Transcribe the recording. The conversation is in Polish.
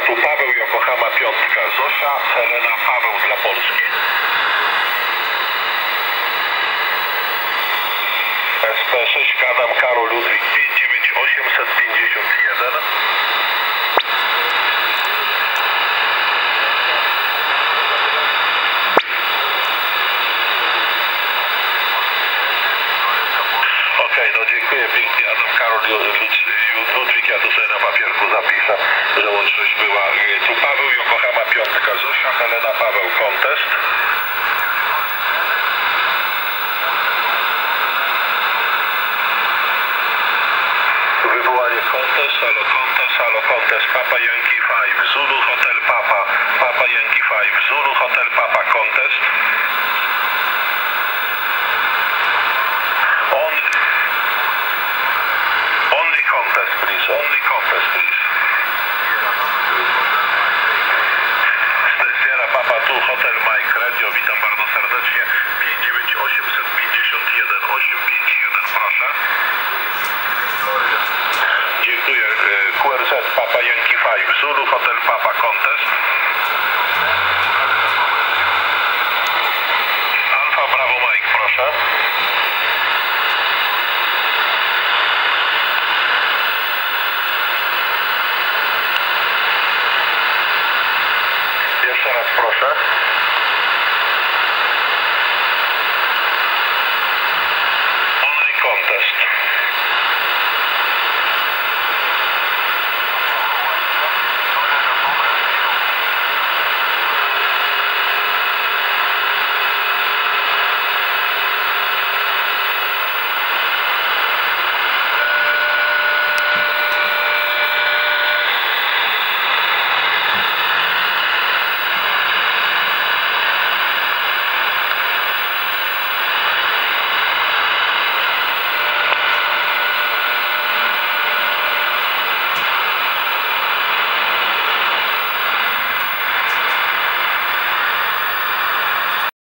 Tu Paweł, Yokohama, piątka, Zosia, Helena, Paweł dla Polski. SP6, Adam, Karol, Ludwik, 59851. Okej, no dziękuję pięknie, Adam, Karol, Ludwik, ja tu sobie na papierku zapiszę, że łączność była. Tu Paweł, Yokohama, piątka, Zosia, Helena, Paweł, kontest. Wywołanie kontest, halo kontest, Papa Yankee 5, Zulu Hotel Papa, Papa Yankee 5, Zulu Hotel Papa, kontest. Only contest, please, only contest, please. Sierra Papa tu, Hotel Mike Radio, witam bardzo serdecznie, 59851, 851, proszę. Dziękuję. QRZ Papa Yankee 5, Zulu Hotel Papa, kontest. Alfa Bravo Mike, proszę. Jeszcze raz proszę.